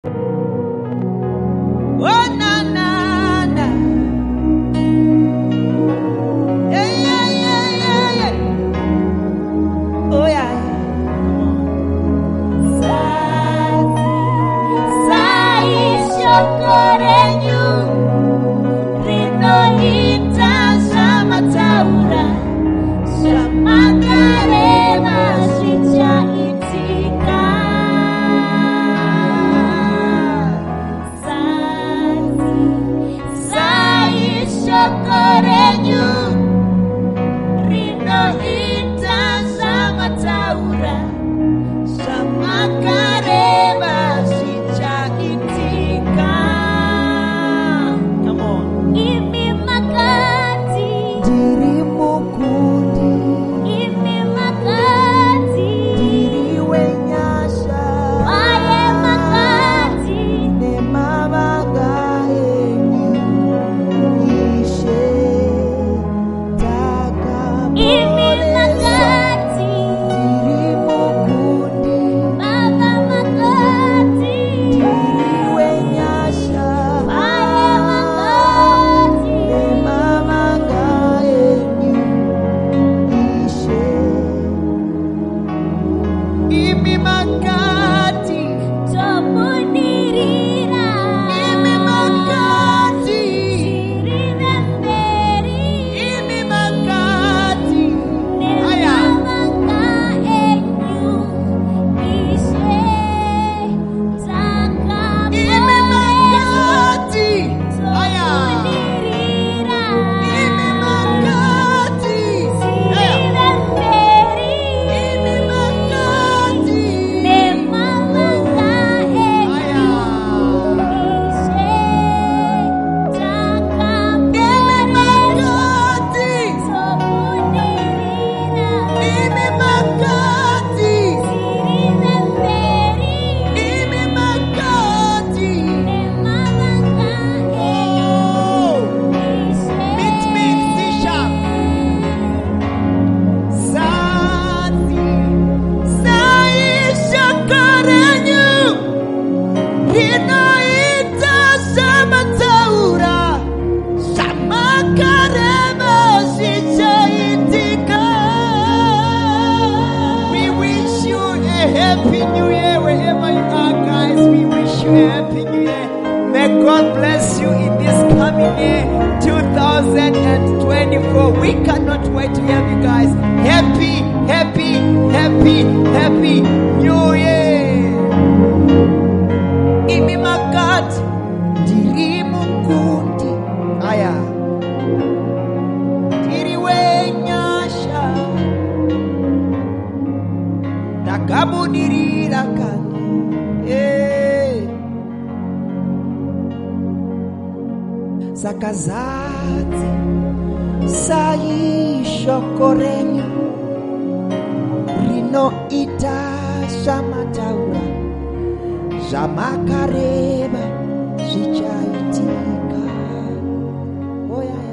Oh na na na. Yeah yeah yeah yeah yeah. Oh yeah. Zadzisa korenyu rino ita sama taura sama karema sija itika. Zadzisa korenyu rino ita sama taura sama karema sija itika. Come on. Imi makati dirimu kundi, imi makati diriwe nyasha, aye makati ne mama gaenyu ishe taka. Imi makati dirimu kundi, baba makati diriwe nyasha, aye makati ne mama gaenyu ishe. Imi makati tomunirira, imi makati sirinemberi, imi makati aya mama gaenyu ishe taka. Imi makati aya tomunirira, imi makati sirinemberi, imi makati ne mama gaenyu ishe taka. Imi makati tomunirira, imi makati sirinemberi, imi makati ne mama gaenyu ishe. Meet me in C sharp. Zadzisa korenyu rino ita sama taura sama karema sija itika. We wish you a happy new year wherever you are, guys. We wish you a happy new year. May God bless you in this coming year 2024. We cannot wait to have you guys. Happy, happy, happy, happy new year. Imi makati dirimu kundi aya diriwe nyasha takabudirira kani saka Zadzisa korenyu rino ita sama taura zamakareba zvichaitika. Oh yeah, yeah.